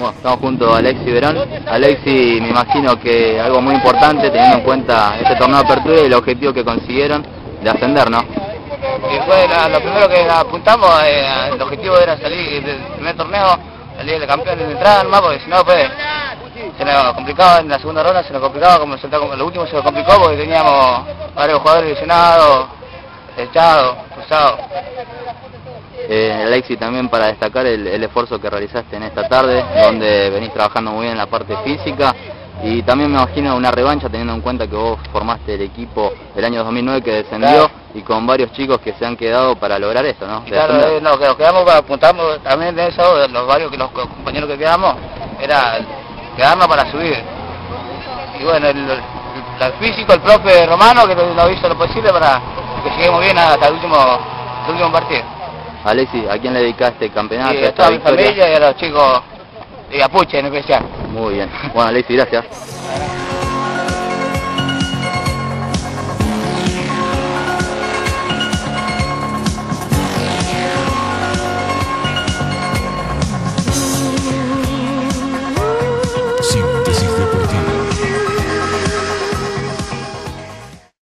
Bueno, estamos junto a Alexi Verón. Alexi, me imagino que algo muy importante teniendo en cuenta este torneo de apertura y el objetivo que consiguieron de ascender, ¿no? Y fue lo primero que apuntamos, el objetivo era salir del primer torneo, salir de campeón de entrada nomás, porque si no se nos complicaba en la segunda ronda, se nos complicaba, como lo último se nos complicó porque teníamos varios jugadores lesionados, echados, cruzados. Alexi, también para destacar el esfuerzo que realizaste en esta tarde, donde venís trabajando muy bien en la parte física, y también me imagino una revancha teniendo en cuenta que vos formaste el equipo del año 2009 que descendió, claro, y con varios chicos que se han quedado para lograr esto, ¿no? Claro, lo que nos quedamos, apuntamos también de eso, los compañeros que quedamos, era quedarnos para subir. Y bueno, el físico, el profe Romano, que nos hizo lo posible para que lleguemos bien hasta el último partido. Alexi, ¿a quién le dedicaste el campeonato? Sí, a toda mi familia y a los chicos de Apuche en especial. Muy bien. Bueno, Alexi, gracias.